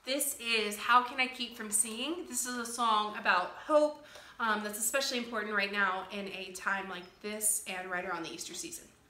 This is How Can I Keep From Seeing? This is a song about hope that's especially important right now in a time like this and right around the Easter season.